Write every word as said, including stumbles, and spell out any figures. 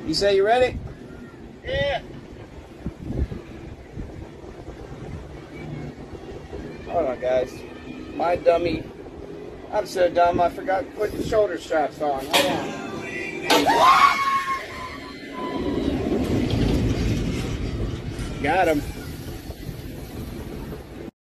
You say you ready? Yeah. Hold on, guys. My dummy. I'm so dumb, I forgot to put the shoulder straps on. Hold on. Got him.